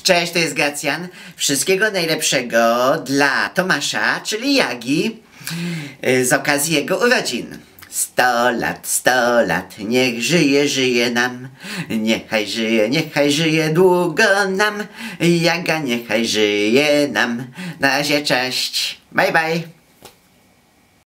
Cześć, to jest Gracjan. Wszystkiego najlepszego dla Tomasza, czyli Jagi, z okazji jego urodzin. 100 lat, niech żyje, żyje nam. Niechaj żyje długo nam. Jaga niechaj żyje nam. Na razie, cześć. Bye, bye.